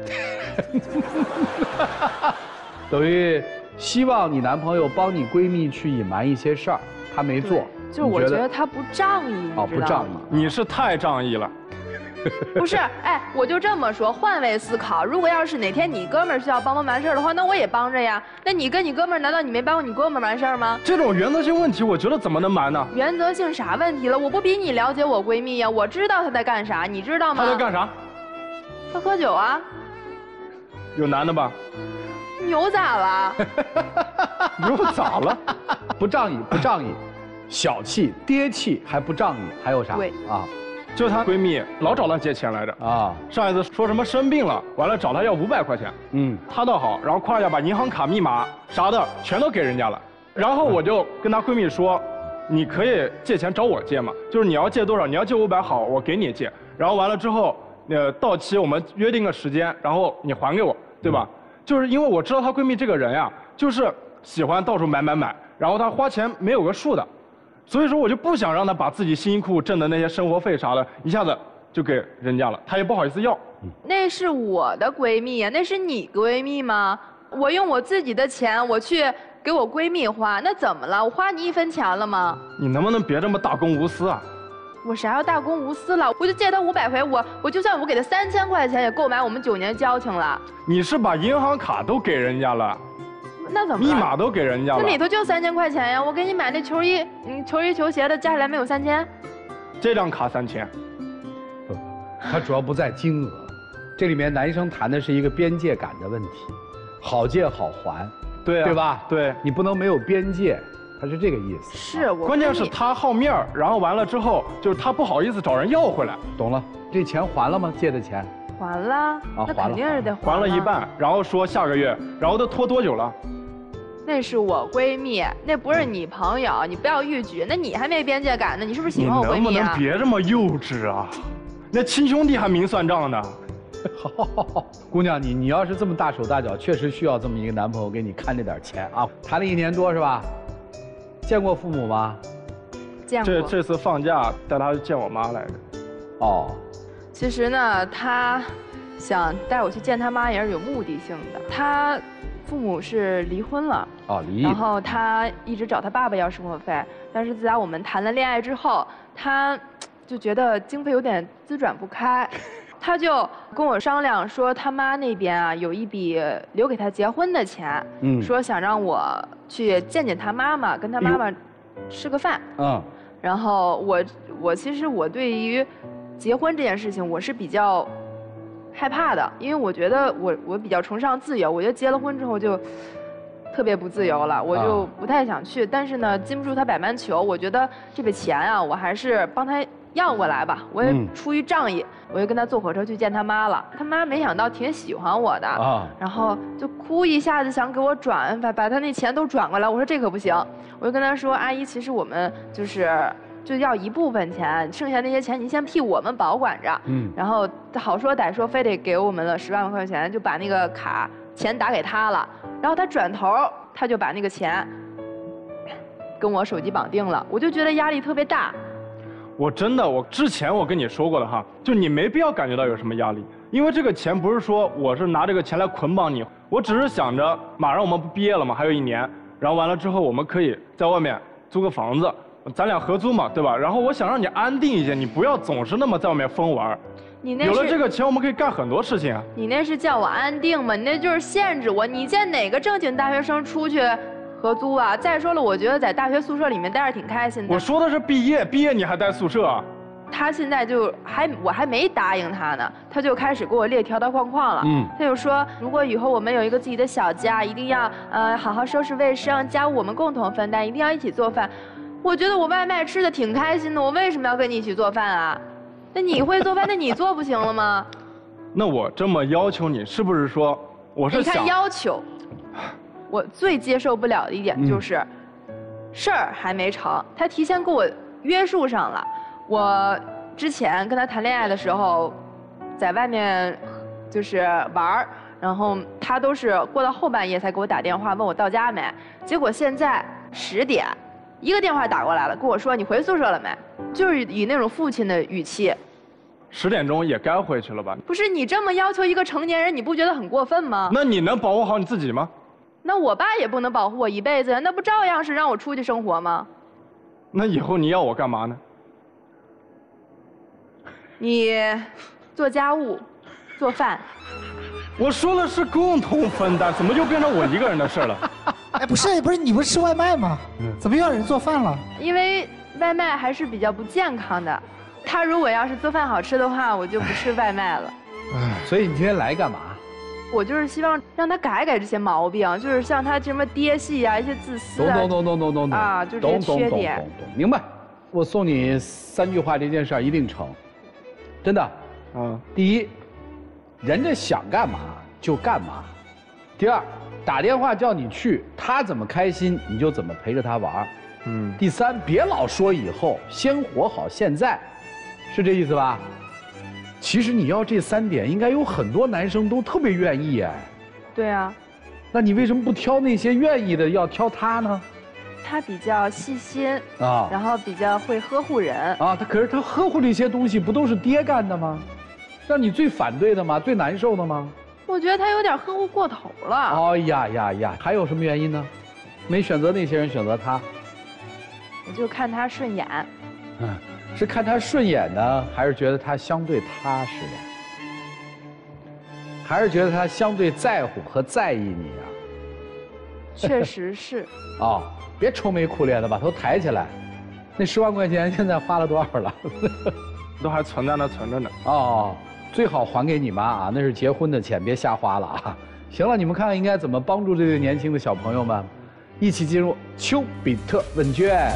等于希望你男朋友帮你闺蜜去隐瞒一些事儿，他没做。 就是我觉得他不仗义， 哦，不仗义， 你是太仗义了。 不是，哎，我就这么说，换位思考，如果要是哪天你哥们儿需要帮忙完事儿的话，那我也帮着呀。那你跟你哥们儿，难道你没帮过你哥们儿完事儿吗？ 这种原则性问题，我觉得怎么能瞒呢？ 原则性啥问题了？我不比你了解我闺蜜呀，我知道她在干啥，你知道吗？ 她在干啥？ 她喝酒啊。 有男的吧？ 牛咋了？ 牛咋了？ 不仗义，不仗义，小气、爹气，还不仗义，还有啥？ 对啊。 就是她闺蜜老找她借钱来着啊！上一次说什么生病了，完了找她要五百块钱，嗯，她倒好，然后夸一下把银行卡密码啥的全都给人家了，然后我就跟她闺蜜说，你可以借钱找我借嘛，就是你要借多少，你要借五百好，我给你借，然后完了之后，呃，到期我们约定个时间，然后你还给我，对吧？嗯、就是因为我知道她闺蜜这个人呀，就是喜欢到处买买买，然后她花钱没有个数的。所以说，我就不想让她把自己辛辛苦苦挣的那些生活费啥的，一下子就给人家了，她也不好意思要。 那是我的闺蜜呀，那是你闺蜜吗？我用我自己的钱，我去给我闺蜜花，那怎么了？我花你一分钱了吗？ 你能不能别这么大公无私啊？ 我啥要大公无私了？我就借她五百回，我我就算我给她三千块钱，也够买我们九年交情了。 你是把银行卡都给人家了？ 那怎么？ 密码都给人家了， 那里头就三千块钱呀！我给你买那球衣，嗯，球衣球鞋的加起来没有三千。 这张卡三千。 不，它主要不在金额，这里面男生谈的是一个边界感的问题，好借好还。 对啊， 对吧？ 对， 你不能没有边界，他是这个意思。 是，我关键是他好面儿，然后完了之后，就是他不好意思找人要回来。 懂了，这钱还了吗？借的钱？ 还了，啊、那肯定是得还。 还了一半，然后说下个月，然后都拖多久了？ 那是我闺蜜，那不是你朋友，你不要逾矩。那你还没边界感呢，你是不是喜欢我闺蜜啊？ 你能不能别这么幼稚啊？那亲兄弟还明算账呢。 好，姑娘，你你要是这么大手大脚，确实需要这么一个男朋友给你看这点钱啊。谈了一年多是吧？见过父母吗？ 见过。 这这次放假带他去见我妈来着。 哦。 其实呢，他想带我去见他妈也是有目的性的。他父母是离婚了。 哦，离异。 然后他一直找他爸爸要生活费，但是自打我们谈了恋爱之后，他就觉得经费有点滋转不开。他就跟我商量说，他妈那边啊有一笔留给他结婚的钱，嗯，说想让我去见见他妈妈，跟他妈妈吃个饭。嗯，然后我我其实我对于结婚这件事情我是比较害怕的，因为我觉得我我比较崇尚自由，我觉得结了婚之后就特别不自由了，我就不太想去。但是呢，经不住他百般求，我觉得这笔钱啊，我还是帮他要过来吧，我也出于仗义，我就跟他坐火车去见他妈了。他妈没想到挺喜欢我的啊，然后就哭一下子想给我转，把把他那钱都转过来。我说这可不行，我就跟他说，阿姨，其实我们就是就要一部分钱，剩下那些钱您先替我们保管着。嗯，然后好说歹说，非得给我们了十万块钱，就把那个卡钱打给他了。然后他转头他就把那个钱跟我手机绑定了，我就觉得压力特别大。 我真的，我之前我跟你说过的哈，就你没必要感觉到有什么压力，因为这个钱不是说我是拿这个钱来捆绑你，我只是想着马上我们不毕业了嘛，还有一年，然后完了之后我们可以在外面租个房子，咱俩合租嘛，对吧？然后我想让你安定一些，你不要总是那么在外面疯玩。 你那有了这个钱，我们可以干很多事情啊。 你那是叫我安定吗？你那就是限制我。你见哪个正经大学生出去合租啊？再说了，我觉得在大学宿舍里面待着挺开心的。 我说的是毕业，毕业你还待宿舍啊？ 他现在就还我还没答应他呢，他就开始给我列条条框框了。嗯，他就说，如果以后我们有一个自己的小家，一定要呃好好收拾卫生，家务我们共同分担，一定要一起做饭。我觉得我外卖吃的挺开心的，我为什么要跟你一起做饭啊？那你会做饭，那你做不行了吗？ 那我这么要求你，是不是说我是想？ 你看要求，我最接受不了的一点就是，嗯、事儿还没成，他提前给我约束上了。我之前跟他谈恋爱的时候，在外面就是玩儿，然后他都是过到后半夜才给我打电话问我到家没，结果现在十点。一个电话打过来了，跟我说你回宿舍了没？就是以那种父亲的语气。 十点钟也该回去了吧？ 不是你这么要求一个成年人，你不觉得很过分吗？ 那你能保护好你自己吗？ 那我爸也不能保护我一辈子，那不照样是让我出去生活吗？ 那以后你要我干嘛呢？ 你做家务，做饭。 我说的是共同分担，怎么就变成我一个人的事了？ 哎，不是，不是，你不是吃外卖吗？怎么又让人做饭了？ 因为外卖还是比较不健康的。他如果要是做饭好吃的话，我就不吃外卖了。 所以你今天来干嘛？ 我就是希望让他改改这些毛病，就是像他什么爹系啊，一些自私啊， 懂懂懂懂懂懂啊，就这些缺点。 懂懂懂，明白。我送你三句话，这件事一定成，真的。嗯，第一，人家想干嘛就干嘛。第二，打电话叫你去，他怎么开心你就怎么陪着他玩。嗯。第三，别老说以后，先活好现在，是这意思吧？其实你要这三点，应该有很多男生都特别愿意哎。 对啊。 那你为什么不挑那些愿意的，要挑他呢？ 他比较细心啊，然后比较会呵护人啊。他可是他呵护这些东西，不都是爹干的吗？让你最反对的吗？最难受的吗？ 我觉得他有点呵护过头了。 哎呀呀呀！还有什么原因呢？没选择那些人，选择他。 我就看他顺眼。 嗯。是看他顺眼呢，还是觉得他相对踏实呀？还是觉得他相对在乎和在意你呀？ 确实是。 哦，别愁眉苦脸的，把头抬起来。那十万块钱现在花了多少了？ 都还存在那存着呢。 哦，最好还给你妈啊，那是结婚的钱，别瞎花了啊。 行了，你们看看应该怎么帮助这对年轻的小朋友们，一起进入丘比特问卷。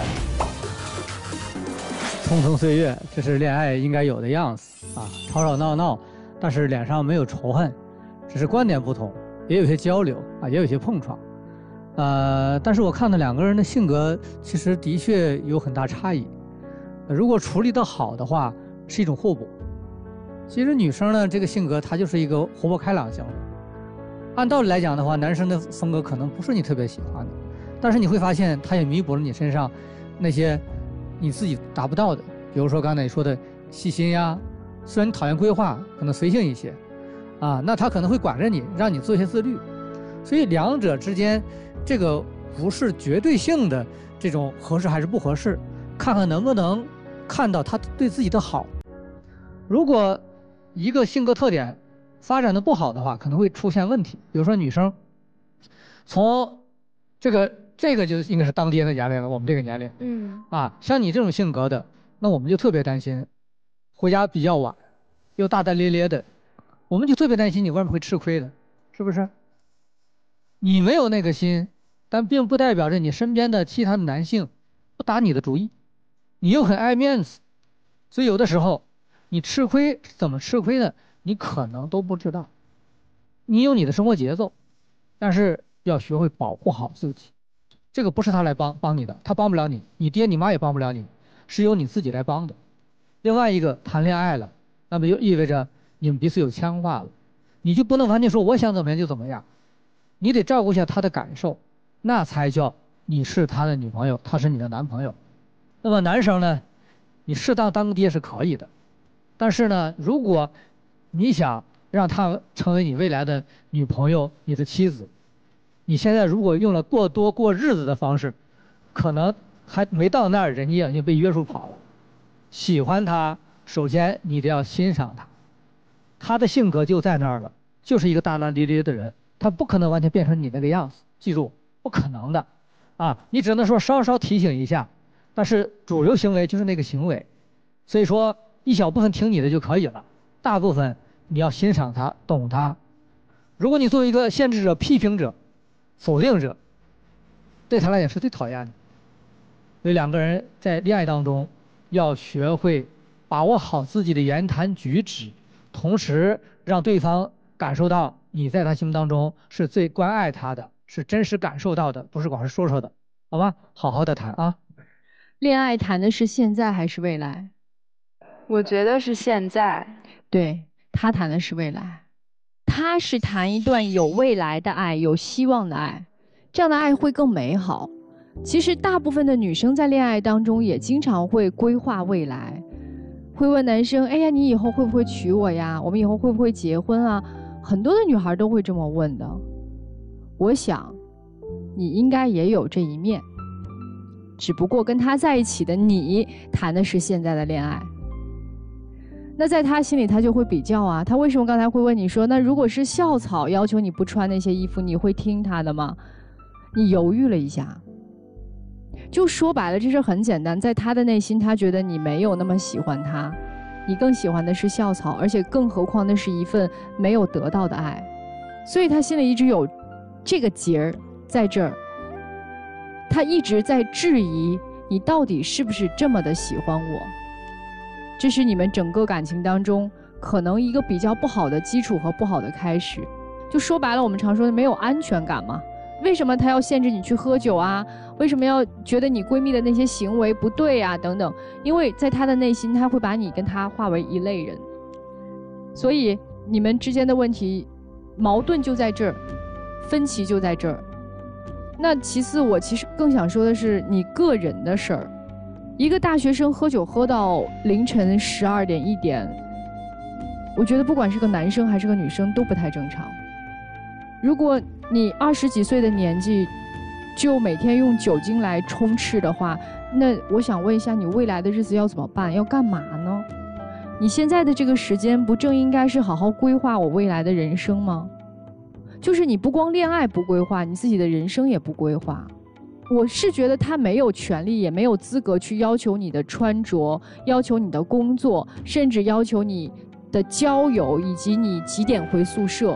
匆匆岁月，这是恋爱应该有的样子啊，吵吵闹闹，但是脸上没有仇恨，只是观点不同，也有些交流啊，也有些碰撞。呃，但是我看到两个人的性格其实的确有很大差异。如果处理得好的话，是一种互补。其实女生呢，这个性格她就是一个活泼开朗型的。按道理来讲的话，男生的风格可能不是你特别喜欢的，但是你会发现，他也弥补了你身上那些你自己达不到的。比如说刚才你说的细心呀，虽然你讨厌规划，可能随性一些，啊，那他可能会管着你，让你做一些自律。所以两者之间，这个不是绝对性的这种合适还是不合适，看看能不能看到他对自己的好。如果一个性格特点发展的不好的话，可能会出现问题。比如说女生，从这个这个就应该是当爹的年龄了，我们这个年龄， 嗯， 啊，像你这种性格的，那我们就特别担心，回家比较晚，又大大咧咧的，我们就特别担心你外面会吃亏的，是不是？你没有那个心，但并不代表着你身边的其他的男性不打你的主意，你又很爱面子，所以有的时候你吃亏怎么吃亏的，你可能都不知道。你有你的生活节奏，但是要学会保护好自己。这个不是他来帮帮你的，他帮不了你，你爹你妈也帮不了你，是由你自己来帮的。另外一个，谈恋爱了，那么就意味着你们彼此有牵挂了，你就不能完全说我想怎么样就怎么样，你得照顾一下他的感受，那才叫你是他的女朋友，他是你的男朋友。那么男生呢，你适当当爹是可以的，但是呢，如果你想让她成为你未来的女朋友，你的妻子，你现在如果用了过多过日子的方式，可能还没到那儿，人家已经被约束跑了。喜欢她，首先你得要欣赏她，她的性格就在那儿了，就是一个大大咧咧的人，她不可能完全变成你那个样子，记住，不可能的，啊，你只能说稍稍提醒一下，但是主流行为就是那个行为，所以说一小部分听你的就可以了，大部分你要欣赏他，懂他。如果你作为一个限制者、批评者、否定者，对他来讲是最讨厌的。所以两个人在恋爱当中要学会把握好自己的言谈举止，同时让对方感受到你在他心目当中是最关爱他的，是真实感受到的，不是光是说说的，好吧？好好的谈啊。 恋爱谈的是现在还是未来？ 我觉得是现在。 对，他谈的是未来，他是谈一段有未来的爱，有希望的爱，这样的爱会更美好。其实大部分的女生在恋爱当中也经常会规划未来，会问男生，哎呀，你以后会不会娶我呀？我们以后会不会结婚啊？很多的女孩都会这么问的。我想你应该也有这一面，只不过跟他在一起的你谈的是现在的恋爱。那在他心里他就会比较啊，他为什么刚才会问你说，那如果是校草要求你不穿那些衣服，你会听他的吗？你犹豫了一下，就说白了这事很简单，在他的内心他觉得你没有那么喜欢他，你更喜欢的是校草，而且更何况那是一份没有得到的爱，所以他心里一直有这个结儿在这儿，他一直在质疑你到底是不是这么的喜欢我。这是你们整个感情当中可能一个比较不好的基础和不好的开始。就说白了，我们常说的没有安全感嘛。为什么他要限制你去喝酒啊？为什么要觉得你闺蜜的那些行为不对啊？等等，因为在他的内心，他会把你跟他划为一类人。所以你们之间的问题矛盾就在这儿，分歧就在这儿。那其次，我其实更想说的是你个人的事儿。一个大学生喝酒喝到凌晨十二点一点，我觉得不管是个男生还是个女生都不太正常。如果你二十几岁的年纪就每天用酒精来充斥的话，那我想问一下，你未来的日子要怎么办？要干嘛呢？你现在的这个时间不正应该是好好规划我未来的人生吗？就是你不光恋爱不规划，你自己的人生也不规划。我是觉得他没有权利也没有资格去要求你的穿着，要求你的工作，甚至要求你的交友以及你几点回宿舍。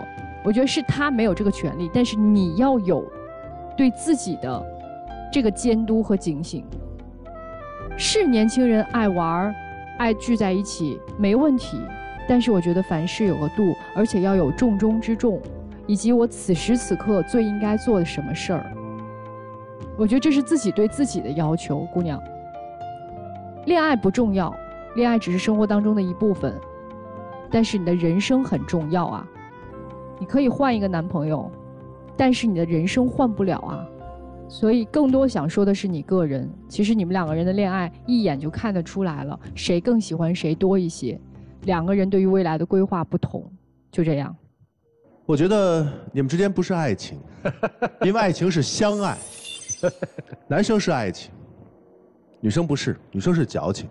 我觉得是他没有这个权利，但是你要有对自己的这个监督和警醒。是年轻人爱玩爱聚在一起没问题，但是我觉得凡事有个度，而且要有重中之重，以及我此时此刻最应该做的什么事儿。我觉得这是自己对自己的要求，姑娘。恋爱不重要，恋爱只是生活当中的一部分，但是你的人生很重要啊。你可以换一个男朋友，但是你的人生换不了啊。所以更多想说的是你个人，其实你们两个人的恋爱一眼就看得出来了，谁更喜欢谁多一些，两个人对于未来的规划不同，就这样。 我觉得你们之间不是爱情，因为爱情是相爱，男生是爱情，女生不是，女生是矫情。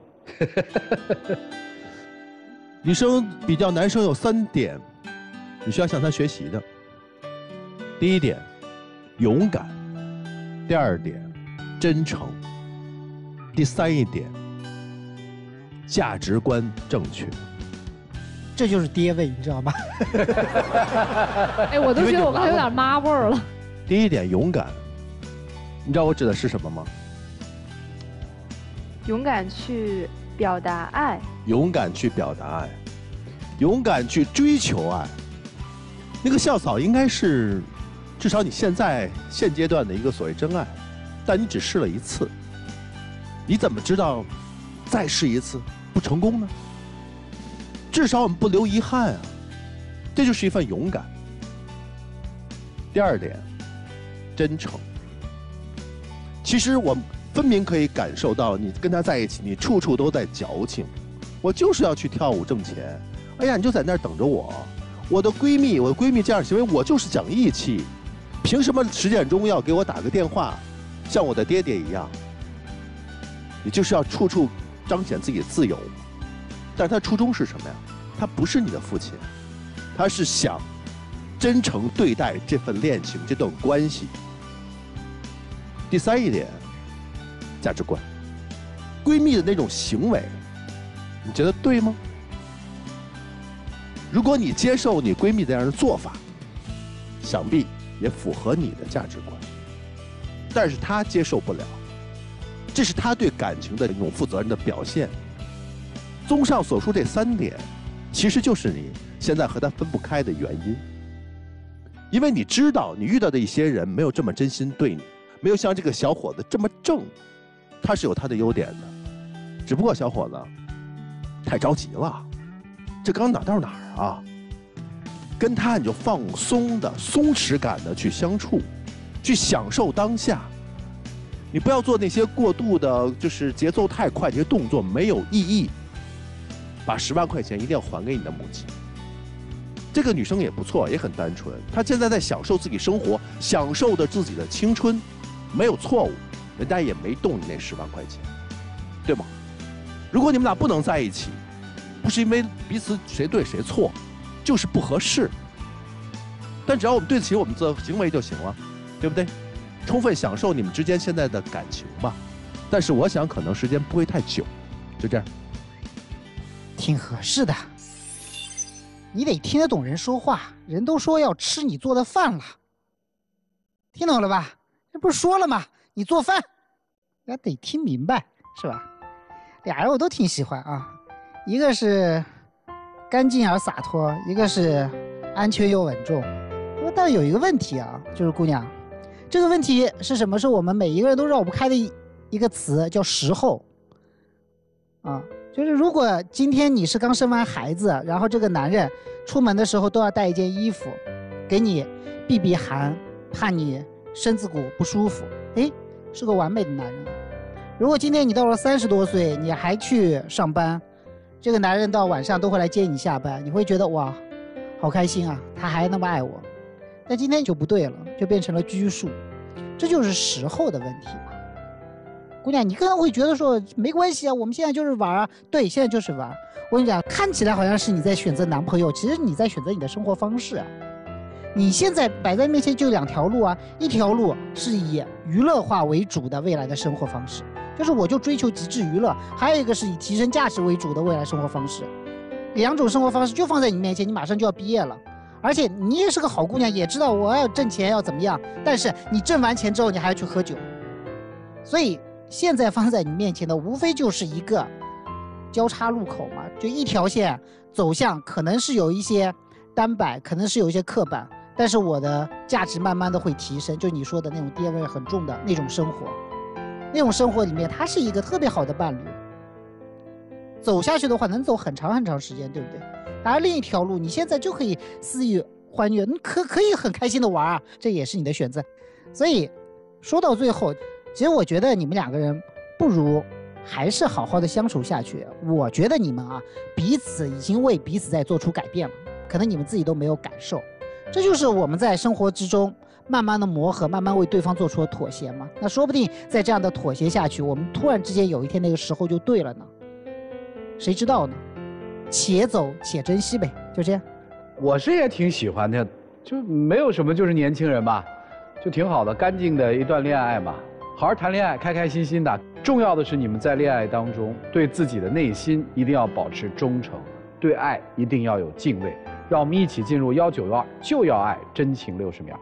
女生比较男生有三点你需要向他学习的。第一点，勇敢；第二点，真诚；第三一点，价值观正确。 这就是爹味，你知道吗？ 哎，我都觉得我刚才有点妈味儿了。 第一点，勇敢，你知道我指的是什么吗？ 勇敢去表达爱， 勇敢去表达爱，勇敢去追求爱。那个校草应该是，至少你现在现阶段的一个所谓真爱，但你只试了一次，你怎么知道再试一次不成功呢？至少我们不留遗憾啊，这就是一份勇敢。第二点，真诚。其实我分明可以感受到，你跟他在一起，你处处都在矫情。我就是要去跳舞挣钱，哎呀，你就在那儿等着我。我的闺蜜，我的闺蜜这样行为，我就是讲义气。凭什么十点钟要给我打个电话，像我的爹爹一样？你就是要处处彰显自己的自由。但是他初衷是什么呀？他不是你的父亲，他是想真诚对待这份恋情、这段关系。第三一点，价值观。闺蜜的那种行为，你觉得对吗？如果你接受你闺蜜这样的做法，想必也符合你的价值观。但是她接受不了，这是她对感情的一种负责任的表现。综上所述这三点，其实就是你现在和他分不开的原因。因为你知道，你遇到的一些人没有这么真心对你，没有像这个小伙子这么正，他是有他的优点的。只不过小伙子太着急了，这刚哪到哪儿啊？跟他你就放松的、松弛感的去相处，去享受当下。你不要做那些过度的，就是节奏太快，这些动作没有意义。把十万块钱一定要还给你的母亲。这个女生也不错，也很单纯，她现在在享受自己生活，享受着自己的青春，没有错误，人家也没动你那十万块钱，对吗？如果你们俩不能在一起，不是因为彼此谁对谁错，就是不合适。但只要我们对得起我们的行为就行了，对不对？充分享受你们之间现在的感情吧。但是我想可能时间不会太久，就这样。 挺合适的，你得听得懂人说话，人都说要吃你做的饭了，听懂了吧？这不是说了吗？你做饭，大家得听明白，是吧？俩人我都挺喜欢啊，一个是干净而洒脱，一个是安全又稳重。但有一个问题啊，就是姑娘，这个问题是什么？是我们每一个人都绕不开的一个词，叫时候啊。就是如果今天你是刚生完孩子，然后这个男人出门的时候都要带一件衣服，给你避避寒，怕你身子骨不舒服，哎，是个完美的男人。如果今天你到了三十多岁，你还去上班，这个男人到晚上都会来接你下班，你会觉得哇，好开心啊，他还那么爱我。但今天就不对了，就变成了拘束，这就是时候的问题嘛。姑娘，你可能会觉得说没关系啊，我们现在就是玩啊。对，现在就是玩。我跟你讲，看起来好像是你在选择男朋友，其实你在选择你的生活方式啊。你现在摆在面前就两条路啊，一条路是以娱乐化为主的未来的生活方式，就是我就追求极致娱乐；还有一个是以提升价值为主的未来生活方式。两种生活方式就放在你面前，你马上就要毕业了而且你也是个好姑娘，也知道我要挣钱要怎么样，但是你挣完钱之后你还要去喝酒，所以现在放在你面前的无非就是一个交叉路口嘛，就一条线走向，可能是有一些单摆，可能是有一些刻板，但是我的价值慢慢的会提升，就你说的那种爹味很重的那种生活，那种生活里面他是一个特别好的伴侣，走下去的话能走很长很长时间，对不对？而另一条路你现在就可以肆意欢悦，你可可以很开心的玩啊，这也是你的选择。所以说到最后，其实我觉得你们两个人不如还是好好的相处下去。我觉得你们啊，彼此已经为彼此在做出改变了，可能你们自己都没有感受。这就是我们在生活之中慢慢的磨合，慢慢为对方做出了妥协嘛。那说不定在这样的妥协下去，我们突然之间有一天那个时候就对了呢，谁知道呢？且走且珍惜呗，就这样。 我是也挺喜欢的，就没有什么，就是年轻人嘛，就挺好的，干净的一段恋爱嘛，好好谈恋爱，开开心心的。重要的是你们在恋爱当中对自己的内心一定要保持忠诚，对爱一定要有敬畏。让我们一起进入幺九幺二就要爱真情六十秒。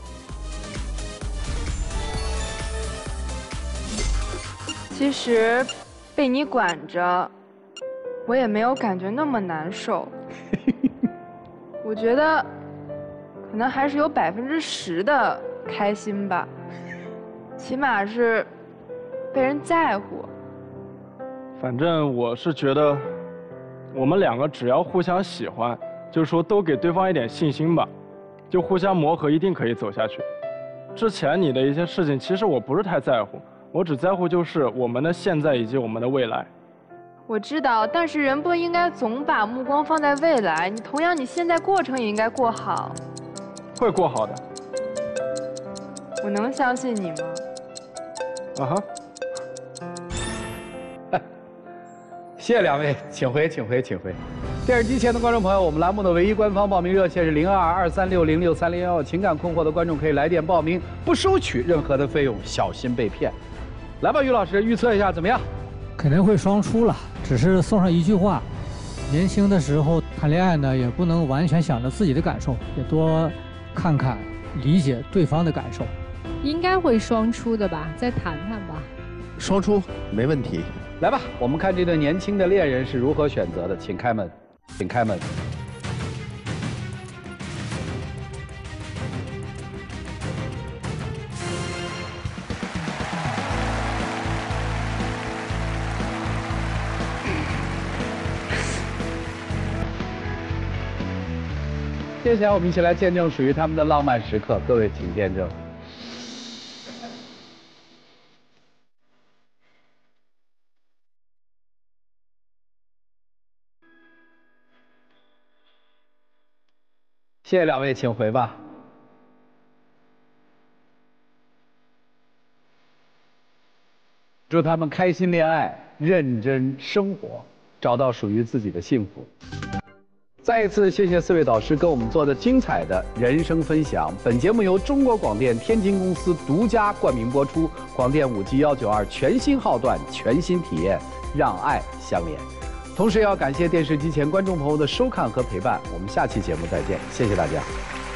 其实被你管着，我也没有感觉那么难受。我觉得可能还是有百分之十的开心吧，起码是被人在乎。 反正我是觉得，我们两个只要互相喜欢，就是说都给对方一点信心吧，就互相磨合，一定可以走下去。之前你的一些事情，其实我不是太在乎，我只在乎就是我们的现在以及我们的未来。 我知道，但是人不应该总把目光放在未来，你同样你现在过程也应该过好。 会过好的。 我能相信你吗？ 啊哈。 谢谢两位，请回，请回，请回。电视机前的观众朋友，我们栏目的唯一官方报名热线是零二二三六零六三零幺，情感困惑的观众可以来电报名，不收取任何的费用，小心被骗。来吧，于老师，预测一下怎么样？ 肯定会双出了，只是送上一句话：年轻的时候谈恋爱呢，也不能完全想着自己的感受，也多看看、理解对方的感受。 应该会双出的吧，再谈谈吧。 双出没问题。 来吧，我们看这对年轻的恋人是如何选择的，请开门，请开门。接下来我们一起来见证属于他们的浪漫时刻，各位请见证。谢谢两位，请回吧。祝他们开心恋爱，认真生活，找到属于自己的幸福。再一次谢谢四位导师跟我们做的精彩的人生分享。本节目由中国广电天津公司独家冠名播出，广电五 G 幺九二全新号段，全新体验，让爱相连。同时也要感谢电视机前观众朋友的收看和陪伴，我们下期节目再见，谢谢大家。